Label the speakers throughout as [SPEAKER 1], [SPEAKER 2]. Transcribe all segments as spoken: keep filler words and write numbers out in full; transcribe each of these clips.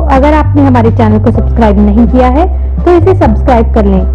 [SPEAKER 1] अगर आपने हमारे चैनल को सब्सक्राइब नहीं किया है तो इसे सब्सक्राइब कर लें।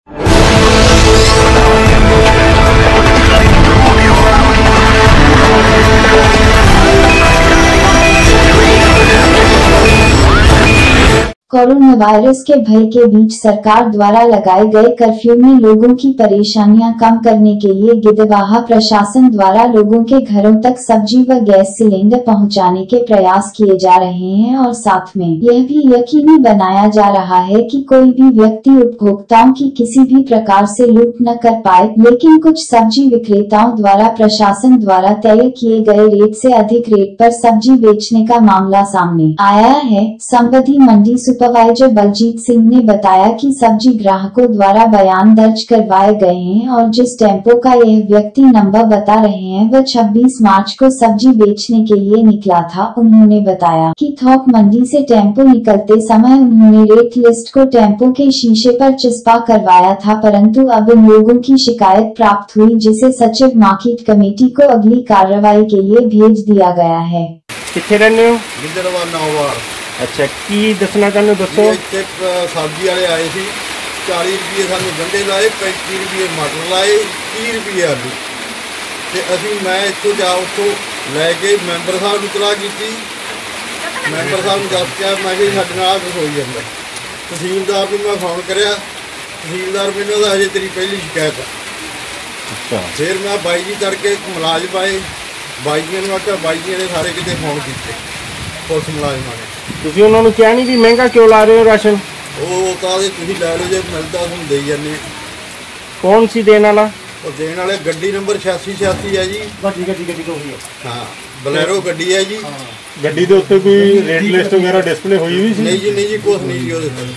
[SPEAKER 2] कोरोना वायरस के भय के बीच सरकार द्वारा लगाए गए कर्फ्यू में लोगों की परेशानियां कम करने के लिए गिद्धवाहा प्रशासन द्वारा लोगों के घरों तक सब्जी व गैस सिलेंडर पहुंचाने के प्रयास किए जा रहे हैं और साथ में यह भी यकीनी बनाया जा रहा है कि कोई भी व्यक्ति उपभोक्ताओं की किसी भी प्रकार से लूट न कर पाए। लेकिन कुछ सब्जी विक्रेताओं द्वारा प्रशासन द्वारा तय किए गए रेट से अधिक रेट पर सब्जी बेचने का मामला सामने आया है। संबंधी मंडी सुपरवाइजर बलजीत सिंह ने बताया कि सब्जी ग्राहकों द्वारा बयान दर्ज करवाए गए हैं और जिस टेम्पो का यह व्यक्ति नंबर बता रहे हैं वह छब्बीस मार्च को सब्जी बेचने के लिए निकला था। उन्होंने बताया कि थोक मंडी से टेम्पो निकलते समय उन्होंने रेट लिस्ट को टेम्पो के शीशे पर चिपका करवाया था, परंतु अब इन लोगों की शिकायत प्राप्त हुई जिसे सचिव मार्केट कमेटी को अगली कार्रवाई के लिए भेज दिया गया है।
[SPEAKER 3] किथे रहने हो?
[SPEAKER 4] नौवार।
[SPEAKER 3] अच्छा, की दसना चाहते दसो।
[SPEAKER 4] सब्जी वाले आए थे, चालीस रुपये सानू गंढे लाए, पैंती रुपये मटर लाए, तीह रुपये आलू। तो अभी मैं इतों जा उतों लैके मैंबर साहब इतला की, मैंबर साहब दस क्या मैं कि साडे नाल रसोई अंदर तहसीलदार को मैं फोन कराया, तहसीलदार मैंने अजे तेरी पहली शिकायत है।
[SPEAKER 3] अच्छा,
[SPEAKER 4] फिर मैं बाई जी तड़के मुलाजम आए, बाई जी ने आख्या, बाई जी ने सारे किते फोन किए पुलिस मुलाजमान ने।
[SPEAKER 3] तुसी उन्हां नूं कहा नहीं भी महंगा क्यों ला रहे हो राशन?
[SPEAKER 4] वो कहते तुसीं लै लो, जो मिलता तुहानूं देई जाने।
[SPEAKER 3] कौन सी देने वाला?
[SPEAKER 4] वो देने वाले गड्डी नंबर छियासी छियासी है जी।
[SPEAKER 3] गड्डी गड्डी गड्डी तो हुई है।
[SPEAKER 4] हाँ, बलैरो गड्डी है जी।
[SPEAKER 3] गड्डी के उत्ते कोई रेट लिस्ट वगैरह डिस्प्ले हुई हुई सी?
[SPEAKER 4] नहीं जी, नहीं जी, कुछ नहीं जी ਉਹਦੇ ਤੇ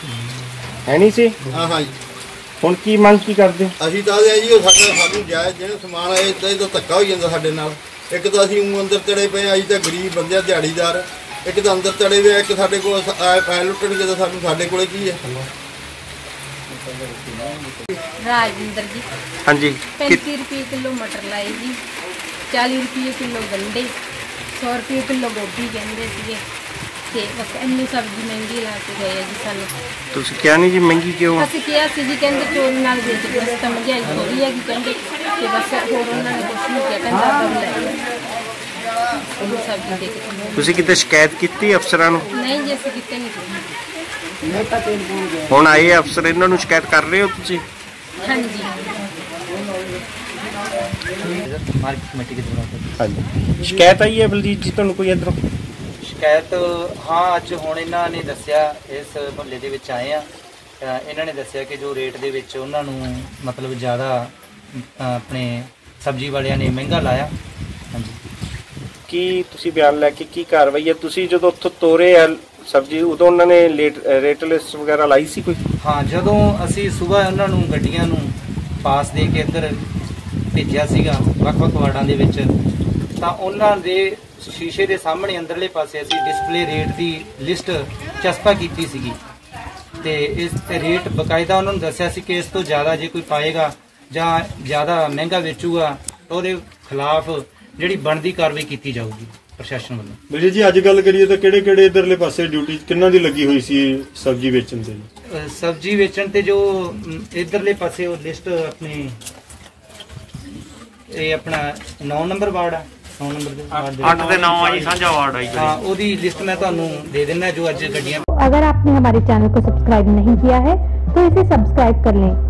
[SPEAKER 3] है नहीं सी।
[SPEAKER 4] हाँ हाँ जी।
[SPEAKER 3] ਹੁਣ ਕੀ ਮੰਗ ਕੀ ਕਰਦੇ?
[SPEAKER 4] ਅਸੀਂ ਤਾਂ ਆਦੇ ਜੀ, ਉਹ ਸਾਡਾ ਸਾਨੂੰ ਜਾਇਜ਼ ਜਿਹੜਾ ਸਮਾਨ ਆਏ ਇਦਾਂ ਹੀ ਤਾਂ ਧੱਕਾ ਹੋ ਜਾਂਦਾ ਸਾਡੇ ਨਾਲ। ਇੱਕ ਤਾਂ ਅਸੀਂ ਉਹ ਅੰਦਰ ਤੜੇ ਪਏ, ਅਸੀਂ ਤਾਂ ਗਰੀਬ ਬੰਦੇ ਆ, ਦਿਹਾੜੀਦਾਰ। ਇੱਕ ਤਾਂ ਅੰਦਰ ਤੜੇ ਵੇ, ਇੱਕ ਸਾਡੇ ਕੋਲ ਪੈ ਲੁੱਟਣਗੇ ਤਾਂ ਸਾਨੂੰ ਸਾਡੇ ਕੋਲੇ ਕੀ ਹੈ?
[SPEAKER 5] राजिंदर जी।
[SPEAKER 3] हाँ जी।
[SPEAKER 5] पैंती रुपये किलो मटर लाए जी, चालीस रुपये किलो गंढे, सौ रुपये किलो गोभी कहते थे। ते बस इन्नी सब्जी महंगी ला के गए जी सानू।
[SPEAKER 3] तुसी क्या नहीं जी महंगी क्यों?
[SPEAKER 5] ਅਸੀਂ ਕਿਹਾ ਸੀ ਜੀ, ਕਹਿੰਦੇ ਚੋਰੀ ਨਾਲ ਵੇਚ ਕੇ ਬਸ ਤਾਂ ਮਹਿੰਗਾਈ ਹੋ ਰਹੀ ਹੈ ਕਿ ਕਹਿੰਦੇ ਕਿ ਬਸ ਹੋਰ ਉਹਨਾਂ ਨੇ ਕੁਛ ਨਹੀਂ ਕਿਹਾ, ਕਹਿੰਦਾ ਤਾਂ ਲੈ ਉਹ ਸਬਜ਼ੀ ਦੇ ਕੇ।
[SPEAKER 3] ਤੁਸੀਂ ਕਿਤੇ ਸ਼ਿਕਾਇਤ ਕੀਤੀ ਅਫਸਰਾਂ ਨੂੰ?
[SPEAKER 5] ਨਹੀਂ ਜੀ, ਅਸੀਂ ਕਿਤੇ ਨਹੀਂ ਕੀਤੀ।
[SPEAKER 3] ਹੁਣ ਆਏ ਅਫਸਰ, ਇਹਨਾਂ ਨੂੰ ਸ਼ਿਕਾਇਤ ਕਰ ਰਹੇ ਹੋ ਤੁਸੀਂ?
[SPEAKER 5] हाँ जी।
[SPEAKER 6] मार्केट कमेटी के द्वारा
[SPEAKER 3] हाँ जी। शिकायत आई है बलजीत जी ਤੁਹਾਨੂੰ ਕੋਈ ਇਧਰੋਂ?
[SPEAKER 6] शिकायत हाँ ਅੱਜ ਹੁਣ ਇਹਨਾਂ ਨੇ ਦੱਸਿਆ, ਇਸ ਮੁਹੱਲੇ ਦੇ ਵਿੱਚ ਆਏ ਆ, ਇਹਨਾਂ ਨੇ ਦੱਸਿਆ ਕਿ ਜੋ ਰੇਟ ਦੇ ਵਿੱਚ ਉਹਨਾਂ ਨੂੰ ਮਤਲਬ ਜ਼ਿਆਦਾ ਆਪਣੇ ਸਬਜ਼ੀ ਵਾਲਿਆਂ ਨੇ ਮਹਿੰਗਾ ਲਾਇਆ। ਹਾਂਜੀ,
[SPEAKER 3] ਕੀ ਤੁਸੀਂ ਬਿਆਨ ਲੈ ਕੇ ਕੀ ਕਾਰਵਾਈ ਹੈ? ਤੁਸੀਂ ਜਦੋਂ ਉੱਥੋਂ ਤੋਰੇ ਆ ਸਬਜ਼ੀ ਉਦੋਂ ਉਹਨਾਂ ਨੇ ਲੇਟ ਰੇਟ ਲਿਸਟ ਵਗੈਰਾ ਲਾਈ ਸੀ ਕੋਈ?
[SPEAKER 6] ਹਾਂ, ਜਦੋਂ ਅਸੀਂ ਸਵੇਰ ਉਹਨਾਂ ਨੂੰ ਗੱਡੀਆਂ ਨੂੰ ਪਾਸ ਦੇ ਕੇ ਇੱਧਰ ਭੇਜਿਆ ਸੀਗਾ ਵੱਖ-ਵੱਖ ਵਾਰਡਾਂ ਦੇ ਵਿੱਚ, ਤਾਂ ਉਹਨਾਂ ਦੇ ਸ਼ੀਸ਼ੇ ਦੇ ਸਾਹਮਣੇ ਅੰਦਰਲੇ ਪਾਸੇ ਅਸੀਂ ਡਿਸਪਲੇ ਰੇਟ ਦੀ ਲਿਸਟ ਚਸਪਾ ਕੀਤੀ ਸੀਗੀ ਤੇ ਇਸ ਰੇਟ ਬਕਾਇਦਾ ਉਹਨਾਂ ਨੂੰ ਦੱਸਿਆ ਸੀ ਕਿ ਇਸ ਤੋਂ ਜ਼ਿਆਦਾ ਜੇ ਕੋਈ ਪਾਏਗਾ ਜਾਂ ਜ਼ਿਆਦਾ ਮਹਿੰਗਾ ਵੇਚੂਗਾ ਤਾਂ ਉਹਦੇ ਖਿਲਾਫ ਜਿਹੜੀ ਬਣਦੀ ਕਾਰਵਾਈ ਕੀਤੀ ਜਾਊਗੀ ਪ੍ਰਸ਼ਾਸਨ ਵੱਲੋਂ।
[SPEAKER 7] ਬਲਜੀ ਜੀ, ਅੱਜ ਗੱਲ ਕਰੀਏ ਤਾਂ ਕਿਹੜੇ ਕਿਹੜੇ ਇਧਰਲੇ ਪਾਸੇ ਡਿਊਟੀ ਕਿੰਨਾਂ ਦੀ ਲੱਗੀ ਹੋਈ ਸੀ ਸਬਜ਼ੀ ਵੇਚਣ ਤੇ?
[SPEAKER 6] ਸਬਜ਼ੀ ਵੇਚਣ ਤੇ ਜੋ ਇਧਰਲੇ ਪਾਸੇ ਉਹ ਲਿਸਟ ਆਪਣੀ ਇਹ ਆਪਣਾ ਨੌ ਨੰਬਰ ਵਾਰਡ ਆ, ਨੌ ਨੰਬਰ ਦੇ
[SPEAKER 3] ਅੱਠ ਦੇ ਨੌ ਆ ਜੀ, ਸਾਂਝਾ ਵਾਰਡ ਆ ਜੀ।
[SPEAKER 6] ਹਾਂ, ਉਹਦੀ ਲਿਸਟ ਮੈਂ ਤੁਹਾਨੂੰ ਦੇ ਦਿੰਦਾ ਜੋ ਅੱਜ ਗੱਡੀਆਂ।
[SPEAKER 1] अगर आपने हमारे चैनल को सब्सक्राइब नहीं किया है तो इसे सब्सक्राइब कर लें।